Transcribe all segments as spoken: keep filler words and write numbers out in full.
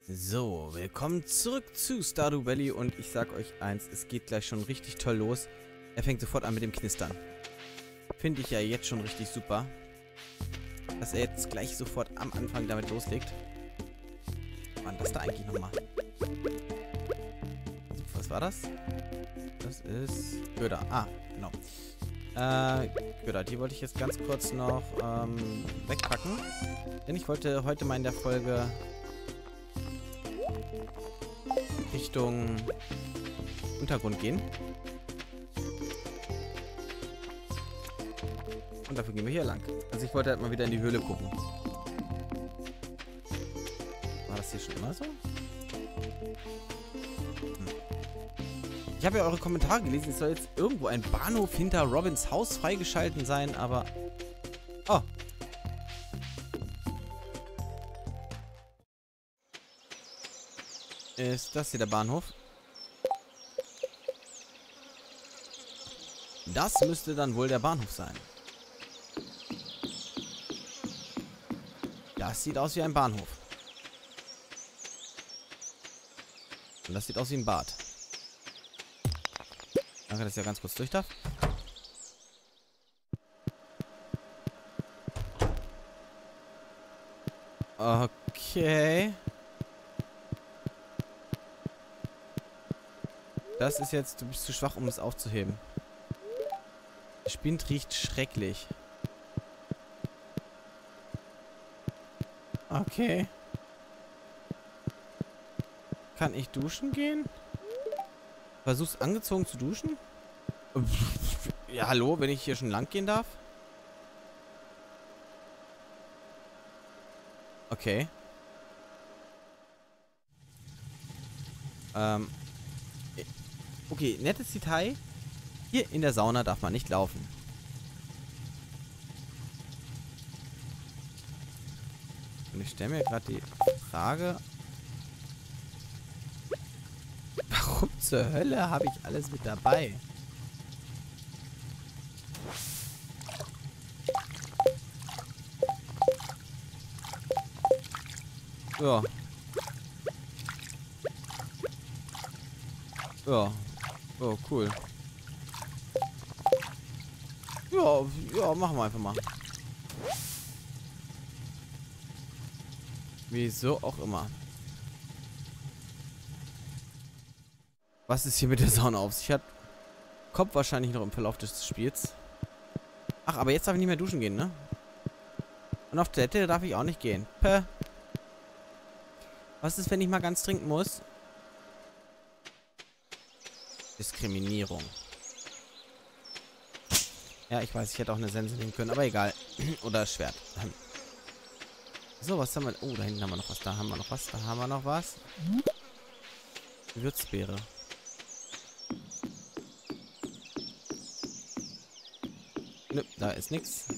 So, willkommen zurück zu Stardew Valley und ich sag euch eins, es geht gleich schon richtig toll los. Er fängt sofort an mit dem Knistern. Finde ich ja jetzt schon richtig super, dass er jetzt gleich sofort am Anfang damit loslegt. Mann, das da eigentlich nochmal? Was war das? Das ist Köder. Ah, genau. Äh, Köder, die wollte ich jetzt ganz kurz noch ähm, wegpacken. Denn ich wollte heute mal in der Folge Richtung Untergrund gehen. Und dafür gehen wir hier lang. Also ich wollte halt mal wieder in die Höhle gucken. War das hier schon immer so? Hm. Ich habe ja eure Kommentare gelesen. Es soll jetzt irgendwo ein Bahnhof hinter Robins Haus freigeschalten sein, aber... Oh. Ist das hier der Bahnhof? Das müsste dann wohl der Bahnhof sein. Das sieht aus wie ein Bahnhof. Und das sieht aus wie ein Bad. Danke, dass ich ja ganz kurz durch darf. Okay. Das ist jetzt... Du bist zu schwach, um es aufzuheben. Der Spind riecht schrecklich. Okay. Kann ich duschen gehen? Versuch's angezogen zu duschen? Ja, hallo, wenn ich hier schon lang gehen darf? Okay. Ähm... Okay, nettes Detail. Hier in der Sauna darf man nicht laufen. Und ich stelle mir gerade die Frage, warum zur Hölle habe ich alles mit dabei? Ja. Ja. Oh, cool. Ja, ja, machen wir einfach mal. Wieso auch immer. Was ist hier mit der Sauna auf sich hat? Kommt wahrscheinlich noch im Verlauf des Spiels. Ach, aber jetzt darf ich nicht mehr duschen gehen, ne? Und auf Toilette darf ich auch nicht gehen. Päh. Was ist, wenn ich mal ganz trinken muss? Diskriminierung. Ja, ich weiß, ich hätte auch eine Sense nehmen können, aber egal. Oder Schwert. So, was haben wir... Oh, da hinten haben wir noch was. Da haben wir noch was. Da haben wir noch was. Würzbeere. Nö, da ist nichts.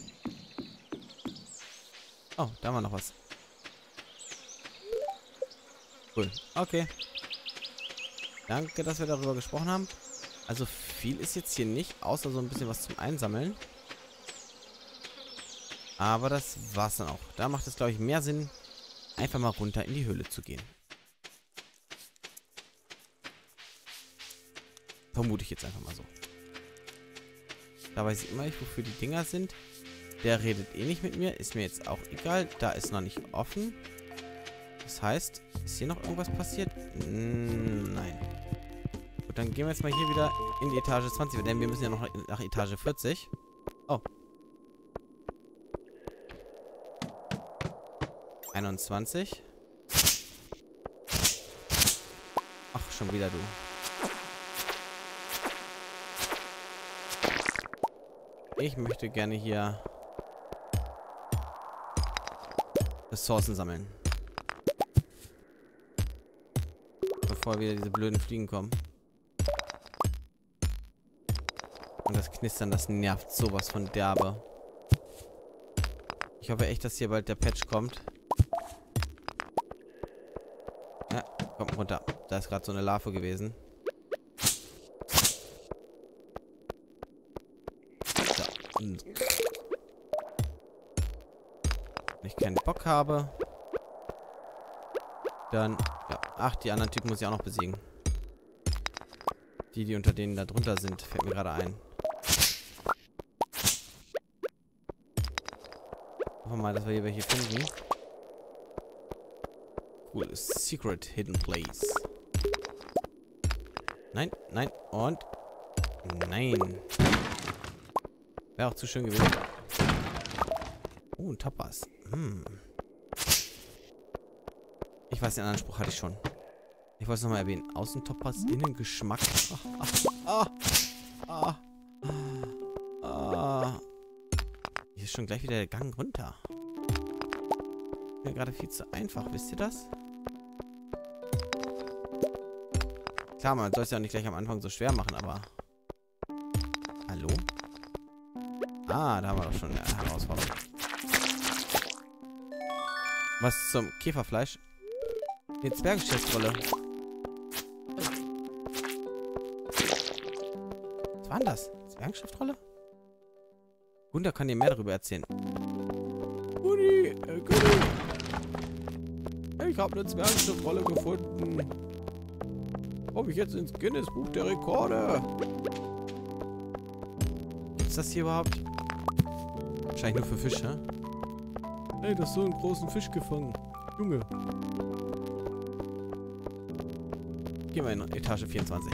Oh, da haben wir noch was. Cool. Okay. Danke, dass wir darüber gesprochen haben. Also viel ist jetzt hier nicht, außer so ein bisschen was zum Einsammeln. Aber das war's dann auch. Da macht es, glaube ich, mehr Sinn, einfach mal runter in die Höhle zu gehen. Vermute ich jetzt einfach mal so. Da weiß ich immer nicht, wofür die Dinger sind. Der redet eh nicht mit mir. Ist mir jetzt auch egal. Da ist noch nicht offen. Das heißt, ist hier noch irgendwas passiert? Nein. Gut, dann gehen wir jetzt mal hier wieder in die Etage zwanzig, denn wir müssen ja noch nach Etage vierzig. Oh. einundzwanzig. Ach, schon wieder du. Ich möchte gerne hier Ressourcen sammeln. Bevor wieder diese blöden Fliegen kommen. Und das Knistern, das nervt sowas von derbe. Ich hoffe echt, dass hier bald der Patch kommt. Ja, komm runter. Da ist gerade so eine Larve gewesen. So. Wenn ich keinen Bock habe, Dann, ja. Ach, die anderen Typen muss ich auch noch besiegen. Die, die unter denen da drunter sind, fällt mir gerade ein. Hoffen wir mal, dass wir hier welche finden. Cool. Secret Hidden Place. Nein, nein und nein. Wäre auch zu schön gewesen. Oh, ein Tapas. Hm. Ich weiß, den anderen Spruch hatte ich schon. Ich wollte es nochmal erwähnen. Außen-Tapas, Innen-Geschmack. Ah, ah, ah, ah. Hier ist schon gleich wieder der Gang runter. Mir gerade viel zu einfach, wisst ihr das? Klar, man soll es ja auch nicht gleich am Anfang so schwer machen, aber... Hallo? Ah, da haben wir doch schon eine Herausforderung. Was zum Käferfleisch? Die Zwergenschätzrolle. Was war denn das? Zwergenschriftrolle? Gunda kann dir mehr darüber erzählen. Gudi, äh, Gudi. Ich habe eine Zwergenschriftrolle gefunden. Komme ich jetzt ins Guinness-Buch der Rekorde? Gibt's das hier überhaupt? Wahrscheinlich nur für Fische. Ey, das ist so einen großen Fisch gefangen. Junge. Gehen wir in Etage vierundzwanzig.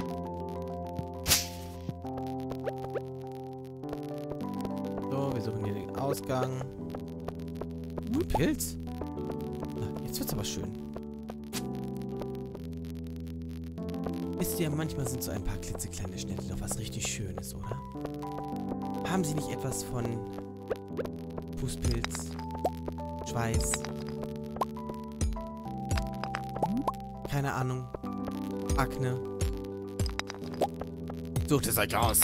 So, wir suchen hier den Ausgang. Oh, Pilz. Jetzt wird's aber schön. Wisst ihr, manchmal sind so ein paar klitzekleine Schnitte doch was richtig Schönes, oder? Haben Sie nicht etwas von Fußpilz, Schweiß, keine Ahnung, Akne? Sucht es euch aus!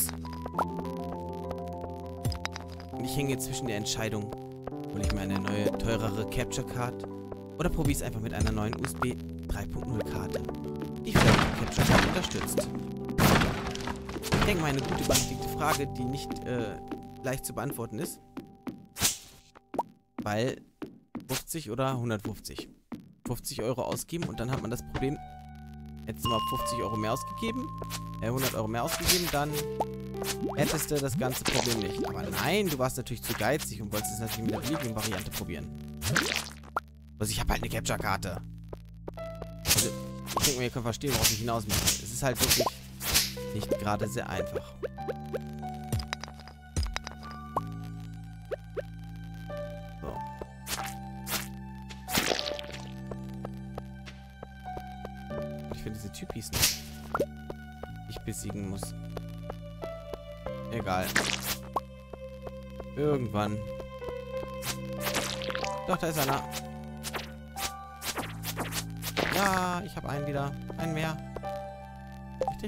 Und ich hänge jetzt zwischen der Entscheidung, hole ich mir eine neue, teurere Capture Card oder probiere es einfach mit einer neuen U S B drei Punkt null Karte, die vielleicht die Capture Card unterstützt. Ich denke mal, eine gute berechtigte Frage, die nicht äh, leicht zu beantworten ist. Weil fünfzig oder hundertfünfzig. fünfzig Euro ausgeben und dann hat man das Problem, hättest du mal fünfzig Euro mehr ausgegeben, äh, hundert Euro mehr ausgegeben, dann hättest du das ganze Problem nicht. Aber nein, du warst natürlich zu geizig und wolltest es natürlich mit der billigen Variante probieren. Also ich habe halt eine Capture-Karte. Also, ich denke mir, ihr könnt verstehen, worauf ich hinaus möchte. Es ist halt wirklich nicht gerade sehr einfach. So. Ich finde diese Typis nicht, die ich besiegen muss. Egal. Irgendwann. Doch, da ist einer. Ja, ich habe einen wieder. Einen mehr. Richtig?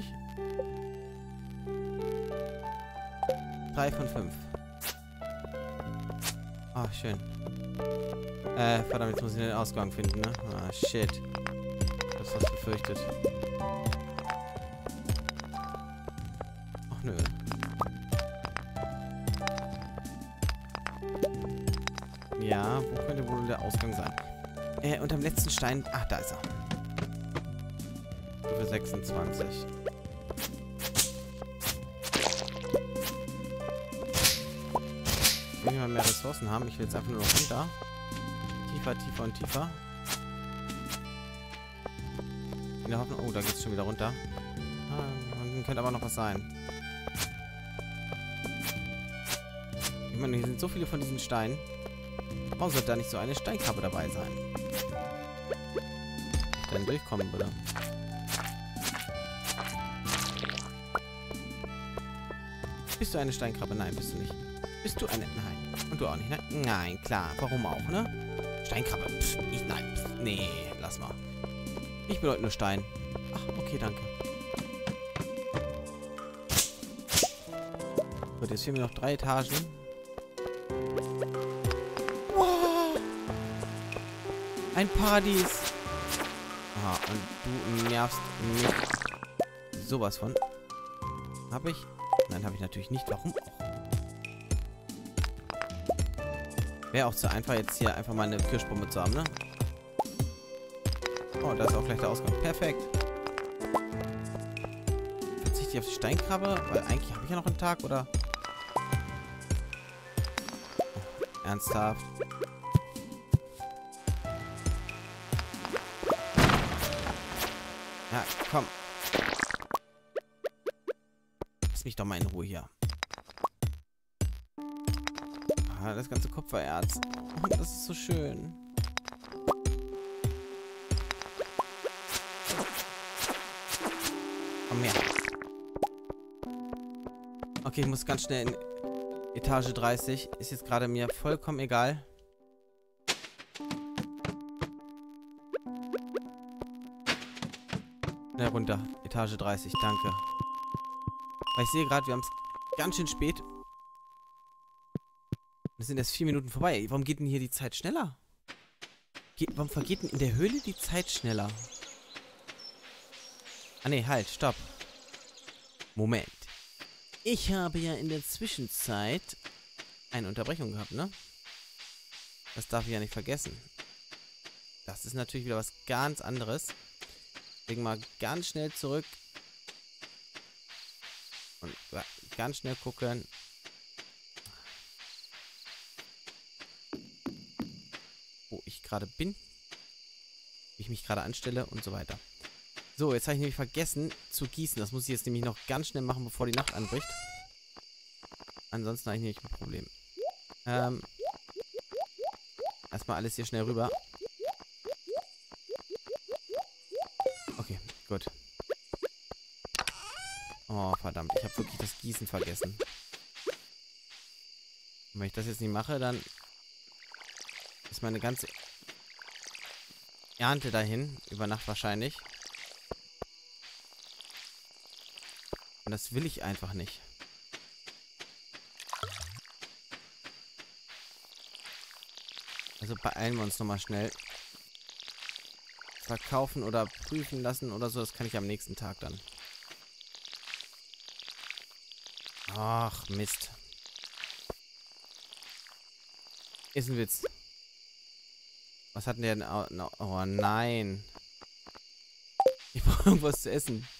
Drei von fünf. Ah, oh, schön. Äh, verdammt, jetzt muss ich den Ausgang finden, ne? Ah, shit. Das ist was befürchtet. Ach, nö. Ja, wo könnte wohl der Ausgang sein? Äh, unterm letzten Stein... Ach, da ist er. Für sechsundzwanzig. Wenn wir mal mehr Ressourcen haben, ich will jetzt einfach nur noch runter. Tiefer, tiefer und tiefer. In der Hoffnung... Oh, da geht es schon wieder runter. Ah, unten könnte aber noch was sein. Ich meine, hier sind so viele von diesen Steinen. Warum sollte da nicht so eine Steinkrabbe dabei sein? Dann durchkommen, bitte. Bist du eine Steinkrabbe? Nein, bist du nicht. Bist du eine... Nein. Und du auch nicht, ne? Nein, klar. Warum auch, ne? Steinkrabbe. Pff, ich... Nein. Pff, nee, lass mal. Ich bedeute nur Stein. Ach, okay, danke. Gut, jetzt fehlen mir noch drei Etagen. Ein Paradies. Aha, und du nervst mich sowas von. Hab ich? Nein, habe ich natürlich nicht. Warum auch? Wäre auch zu einfach, jetzt hier einfach mal eine Kirschbombe zu haben, ne? Oh, da ist auch gleich der Ausgang. Perfekt. Verzichte ich auf die Steinkrabbe? Weil eigentlich habe ich ja noch einen Tag, oder? Oh, ernsthaft? Ja, komm. Lass mich doch mal in Ruhe hier. Ah, das ganze Kupfererz. Oh, das ist so schön. Komm her. Okay, ich muss ganz schnell in Etage dreißig. Ist jetzt gerade mir vollkommen egal. Schnell runter. Etage dreißig, danke. Weil ich sehe gerade, wir haben es ganz schön spät. Es sind erst vier Minuten vorbei. Warum geht denn hier die Zeit schneller? Geht, warum vergeht denn in der Höhle die Zeit schneller? Ah ne, halt, stopp. Moment. Ich habe ja in der Zwischenzeit eine Unterbrechung gehabt, ne? Das darf ich ja nicht vergessen. Das ist natürlich wieder was ganz anderes. Deswegen mal ganz schnell zurück. Und ganz schnell gucken. Wo ich gerade bin. Wie ich mich gerade anstelle und so weiter. So, jetzt habe ich nämlich vergessen zu gießen. Das muss ich jetzt nämlich noch ganz schnell machen, bevor die Nacht anbricht. Ansonsten habe ich nämlich ein Problem. Ähm. Erstmal alles hier schnell rüber. Okay, gut. Oh, verdammt. Ich habe wirklich das Gießen vergessen. Und wenn ich das jetzt nicht mache, dann ist meine ganze Ernte dahin. Über Nacht wahrscheinlich. Und das will ich einfach nicht. Also beeilen wir uns nochmal schnell. Verkaufen oder prüfen lassen oder so, das kann ich am nächsten Tag dann. Ach, Mist. Ist ein Witz. Was hat denn der denn? Oh nein. Ich brauche irgendwas zu essen.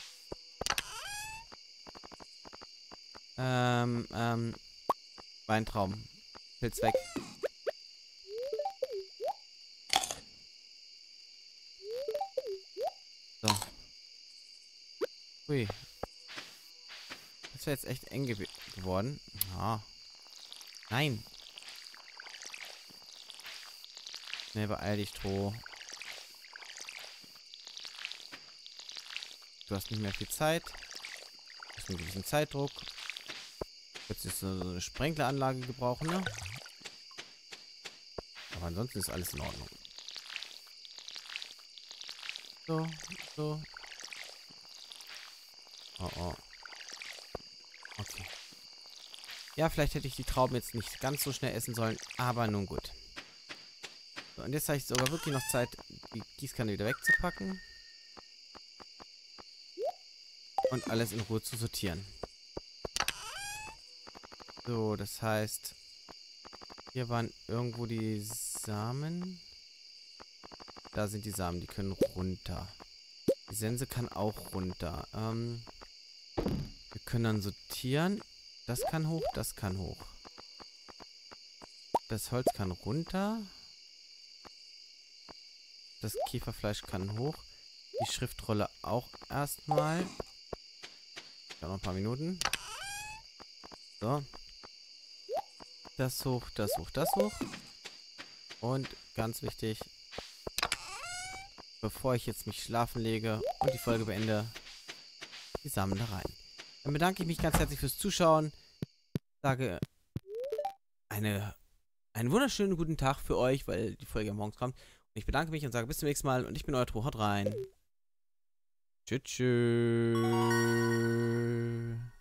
Ähm, ähm. Weintrauben. Pilz weg. So. Hui. Das wäre jetzt echt eng ge geworden. Ah. Nein. Schnell beeil dich, Tro. Du hast nicht mehr viel Zeit. Du hast einen gewissen Zeitdruck. Jetzt ist so eine Sprenkleranlage gebrauchen, ne? Aber ansonsten ist alles in Ordnung. So, so. Oh, oh. Okay. Ja, vielleicht hätte ich die Trauben jetzt nicht ganz so schnell essen sollen, aber nun gut. So, und jetzt habe ich sogar wirklich noch Zeit, die Gießkanne wieder wegzupacken. Und alles in Ruhe zu sortieren. So, das heißt, hier waren irgendwo die Samen. Da sind die Samen, die können runter. Die Sense kann auch runter. Ähm, wir können dann sortieren. Das kann hoch, das kann hoch. Das Holz kann runter. Das Käferfleisch kann hoch. Die Schriftrolle auch erstmal. Ja, noch ein paar Minuten. So. Das hoch, das hoch, das hoch. Und ganz wichtig, bevor ich jetzt mich schlafen lege und die Folge beende, die Samen da rein. Dann bedanke ich mich ganz herzlich fürs Zuschauen. Sage eine, einen wunderschönen guten Tag für euch, weil die Folge morgens kommt. Und ich bedanke mich und sage bis zum nächsten Mal. Und ich bin euer Tro. Haut rein. Tschüss. Tschüss.